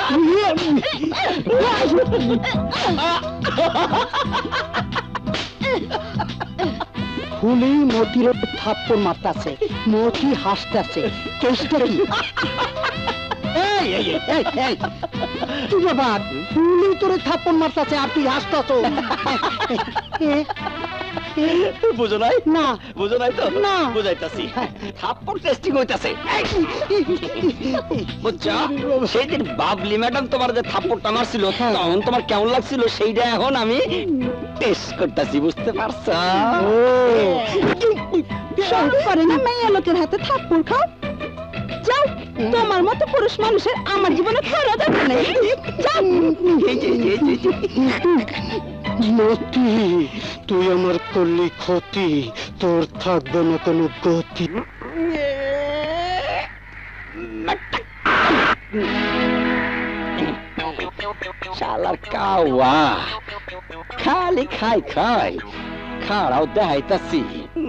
ফুলি মতির থাপ্পড় মারতাছে, মতি হাসতাছে, চেষ্টা কি? তুই বাবা, ফুলি তোরে থাপ্পড় মারতাছে আর তুই হাসতাছ। বুঝো নাই? না। বুঝো নাই তো? না। বুঝাইতাছি। থাপ্পড় টেস্টিং হইতাছে। বুঝছো? সেদিন বাবলি ম্যাডাম তোমার যে থাপ্পড়টা মারছিল তখন তোমার কেমন লাগছিল সেইটা এখন আমি টেস্ট করতেছি, বুঝতে পারছো? শরম করে না মেয়ে লোকের হাতে থাপ্পড় খাও? যাও, তোমার মতো পুরুষ মানুষের আমার জীবনে খাওয়া দরকার নেই। যাও। মতি, তুই আমার করলি ক্ষতি, তোর থাকবে না কোনো গতি। শালার কাওয়া খালি খাই খাই খাড়াও দেখাইতাছি।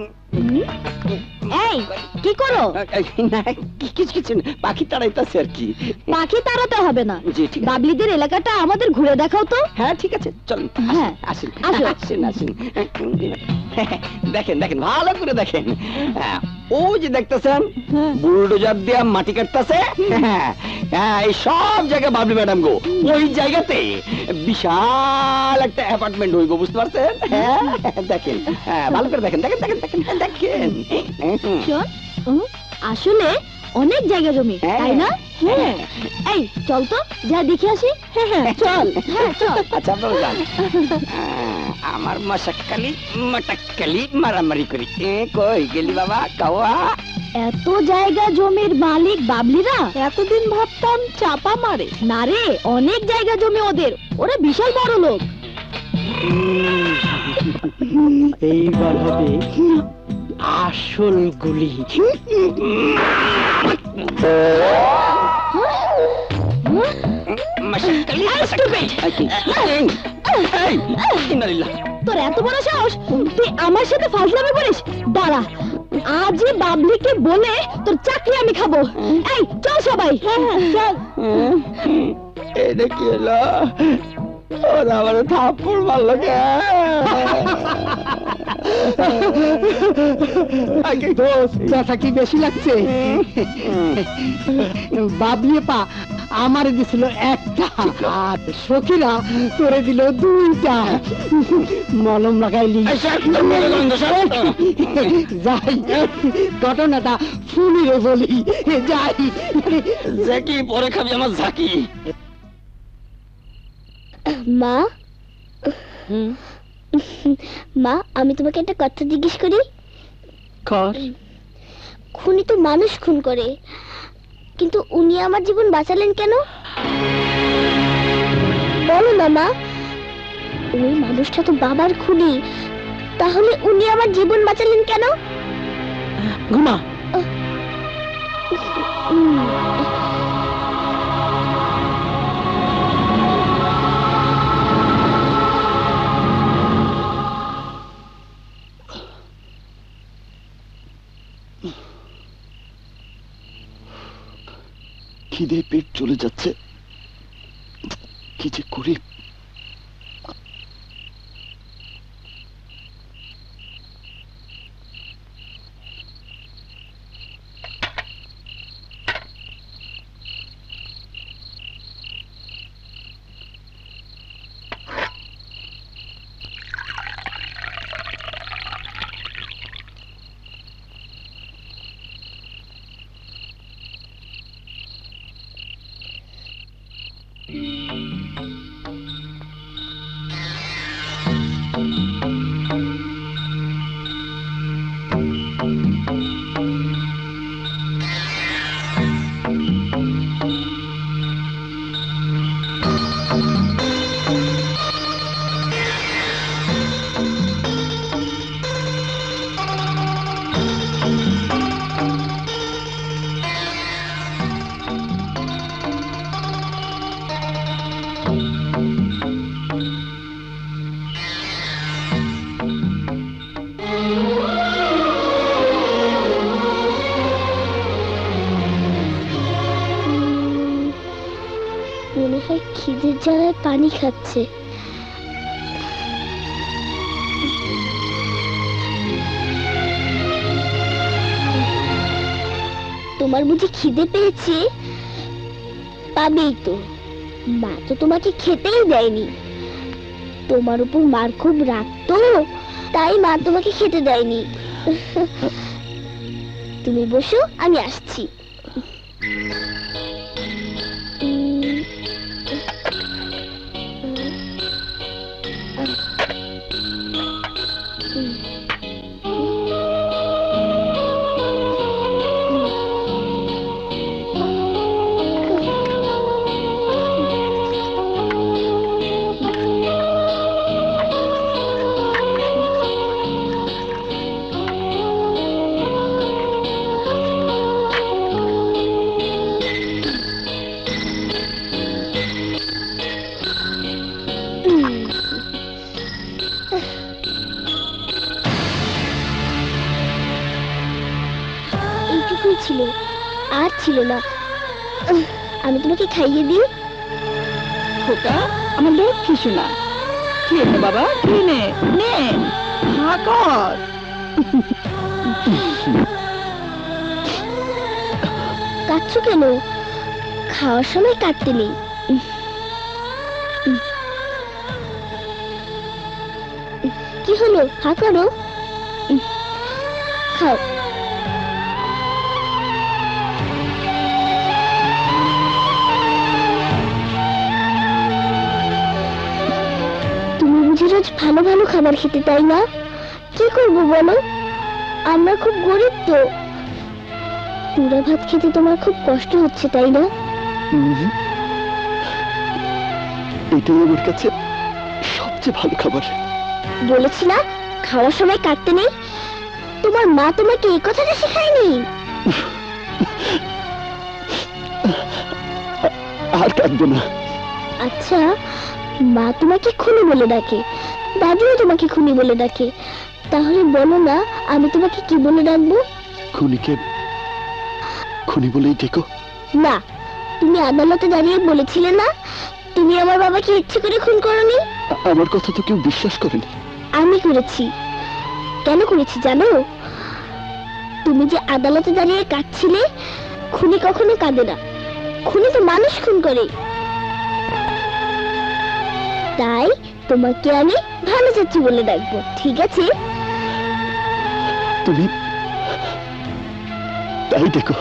এই কি করো? কিছু না, পাখি তাড়াইতাছে আর কি। পাখি তাড়াতে হবে না, জি ঠিক আছে। বাবলিদের এলাকাটা আমাদের ঘুরে দেখাও তো। হ্যাঁ ঠিক আছে, চলুন। হ্যাঁ, আসেন আসো। আসেন আসেন। দেখেন দেখেন, ভালো করে দেখেন। ও যে দেখতেছেন বুলডোজার দিয়ে মাটি কাটতেছে, এই সব জায়গায় বাবলি ম্যাডাম গো। ওই জায়গাতে বিশাল একটা অ্যাপার্টমেন্ট হইব, বুঝতে পারছেন? হ্যাঁ দেখেন, ভালো করে দেখেন দেখেন দেখেন দেখেন দেখেন। শোন, আসলে অনেক জায়গা জমি, তাই না? হ্যাঁ। এই চল তো, যা দেখে আসি। হ্যাঁ হ্যাঁ চল। হ্যাঁ চল। আচ্ছা আপনারা যান। আমার মশাক্কালি মারামারি করি। কই গেলি বাবা কাওয়া? এত জায়গা জমির মালিক বাবলিরা? এতদিন ভাবতাম চাপা মারে। না রে, অনেক জায়গা জমি ওদের, ওরা বিশাল বড় লোক। এইবার হবে আসল গুলি। তোর এত বড় সাহস, তুই আমার সাথে ফাজলামি করিস? দাঁড়া, আজই বাবলিকে বলে তোর চাকরি আমি খাবো। এই চল সবাই। চল। এটা কি হলো? ওরা আমার থাপ্পড় মারলো কে? ব্যথা কি বেশি লাগছে? বাবলি পা আমারে দিছিল একটা, আর সখীরা তোরে দিল দুইটা। মলম লাগাইলি? যাই, ঘটনাটা ফুলিরে বলি। যাই। ঝাঁকি পরে খাবি আমার ঝাঁকি। মা, মা আমি তোমাকে একটা কথা জিজ্ঞেস করি। কর। খুনি তো মানুষ খুন করে, কিন্তু উনি আমার জীবন বাঁচালেন কেন? বলো না মা, ওই মানুষটা তো বাবার খুনি, তাহলে উনি আমার জীবন বাঁচালেন কেন? ঘুমা। খিদে পেট চলে যাচ্ছে, কি যে করি। বেচারায় পানি খাচ্ছে। তোমার বুঝি খিদে পেয়েছে? পাবেই তো, মা তো তোমাকে খেতেই দেয়নি। তোমার উপর মার খুব রাগ তো, তাই মা তোমাকে খেতে দেয়নি। তুমি বসো, আমি আসছি। এইটুকুই ছিল, আর ছিল না। আমি তোমাকে খাইয়ে দিই। খোকা, আমার লক্ষ্মী শোনা, খেয়ে নে বাবা, খেয়ে নে, নে হা কর। কাটছো কেন? খাওয়ার সময় কাটতে নেই। কি হলো? হা করো, খাও। তুমি বুঝি রোজ ভালো ভালো খাবার খেতে, তাই না? কি করবো বলো, আমরা খুব গরিব তো। পুরা ভাত খেতে তোমার খুব কষ্ট হচ্ছে, তাই না? এটাই আমার কাছে সবচেয়ে ভালো খাবার। বলেছি না খাওয়ার সময় কাটতে নেই? তোমার মা তোমাকে এই কথাটা শেখায়নি? আর কাটবো না। আচ্ছা, মা তোমাকে খুনি বলে ডাকে, দাদিও তোমাকে খুনি বলে ডাকে, তাহলে বলো না আমি তোমাকে কি বলে ডাকবো? খুনিকে খুনি বলেই ডেকো। না, তুমি আদালতে দাঁড়িয়ে বলেছিলে না তুমি আমার বাবাকে ইচ্ছে করে খুন করনি। আমার কথা তো কেউ বিশ্বাস করেনি। আমি করেছি। কেন করেছি জানো? তুমি যে আদালতে দাঁড়িয়ে কাঁদছিলে। খুনি কখনো কাঁদে না, খুনি তো মানুষ খুন করে। তাই তোমাকে আমি ভালো চাচ্ছি বলে ডাকবো, ঠিক আছে? তুমি তাই দেখো।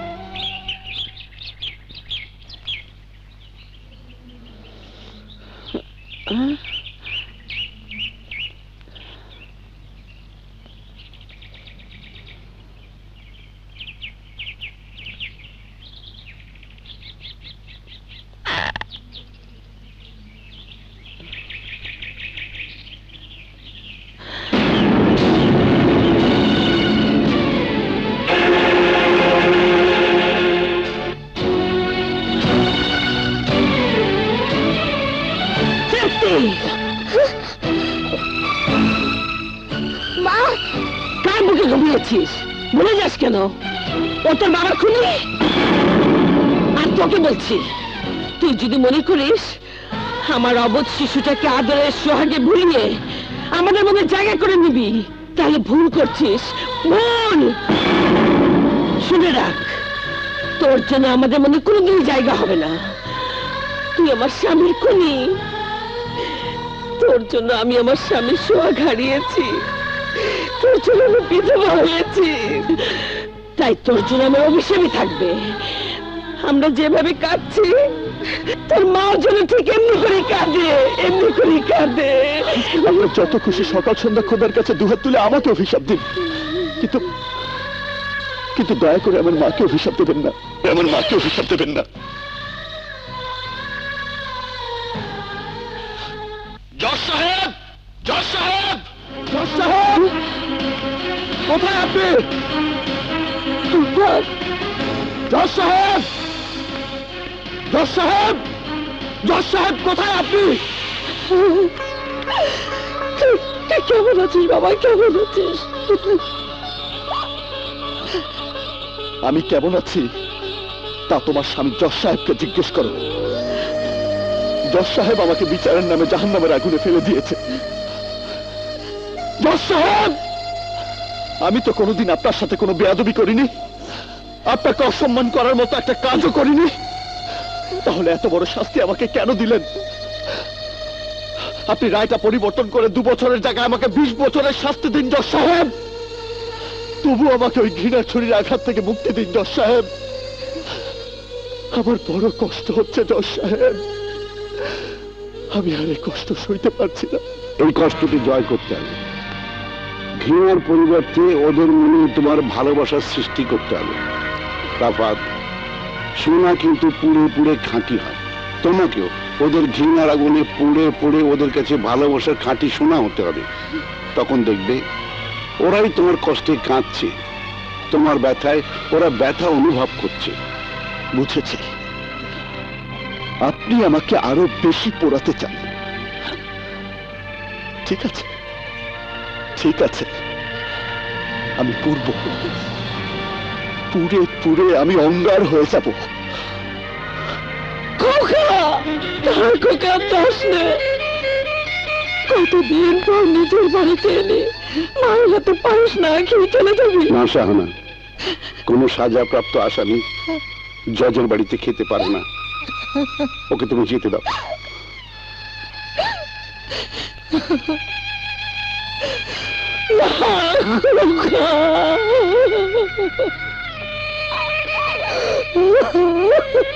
মা, কার বুকে ঘুমিয়েছিস? ভুলে যাস কেন? ও তোর বাবার খুনি। আর তোকে বলছি, তুই যদি মনে করিস আমার অবধ শিশুটাকে আদরের সোহাগে ভুলিয়ে আমাদের মধ্যে জায়গা করে নিবি, তাহলে ভুল করছিস, ভুল। শুনে রাখ, তোর জন্য আমাদের মনে কোনোদিন জায়গা হবে না। তুই আমার স্বামীর খুনি। তোর জন্য আমি আমার স্বামীর সোহাগ হারিয়েছি, তোর জন্য আমি বিধবা হয়েছি, তাই তোর জন্য আমার অভিশাপই থাকবে। আমরা যেভাবে কাঁদছি, তোর মাও যেন ঠিক এমনি করে কাঁদে, এমনি করে কাঁদে। আমরা যত খুশি সকাল সন্ধ্যা খোদার কাছে দুহাত তুলে আমাকে অভিশাপ দিন, কিন্তু কিন্তু দয়া করে আমার মাকে অভিশাপ দেবেন না, আমার মাকে অভিশাপ দেবেন না। জজ সাহেব, জজ সাহেব, জজ সাহেব, কোথায় আপনি? জজ সাহেব, জজ সাহেব, জজ সাহেব, কোথায় আপনি? কেমন আছিস বাবা, কেমন আছিস? আমি কেমন আছি তা তোমার স্বামী জজ সাহেবকে জিজ্ঞেস করো। জজ সাহেব আমাকে বিচারের নামে জাহান্নামের আগুনে ফেলে দিয়েছে। জজ সাহেব, আমি তো কোনোদিন আপনার সাথে কোনো বেয়াদবি করিনি, আপনাকে অসম্মান করার মতো একটা কাজও করিনি, তাহলে এত বড় শাস্তি আমাকে কেন দিলেন? আপনি রায়টা পরিবর্তন করে 2 বছরের জায়গায় আমাকে 20 বছরের শাস্তি দিন জজ সাহেব। তবু আমাকে ওই ঘৃণার ছুরির আঘাত থেকে মুক্তি দিন জজ সাহেব। আমার বড় কষ্ট হচ্ছে জজ সাহেব, আমি আর এই কষ্ট সইতে পারছি না। এই কষ্টকে জয় করতে হবে। ঘৃণার পরিবর্তে ওদের মনে তোমার ভালোবাসার সৃষ্টি করতে হবে। রাফাত, সোনা কিন্তু পুড়ে পুড়ে খাঁটি হয়। তোমাকেও ওদের ঘৃণার আগুনে পুড়ে পুড়ে ওদের কাছে ভালোবাসার খাঁটি সোনা হতে হবে। তখন দেখবে ওরাই তোমার কষ্টে কাঁদছে, তোমার ব্যথায় ওরা ব্যথা অনুভব করছে। বুঝেছি, আপনি আমাকে আরো বেশি পোড়াতে চান। ঠিক আছে, ঠিক আছে, আমি পুড়ব, পুড়ে পুড়ে আমি অঙ্গার হয়ে যাব। খোকা, তার খোকা দাস নে। কতদিন পর নিজের বাড়িতে এলে মায়ের হাতে পায়েস না খেয়ে চলে যাবি? না শাহানা, কোনো সাজাপ্রাপ্ত আসামি জজের বাড়িতে খেতে পারে না। ওকে তুমি যেতে দাও। খোকা।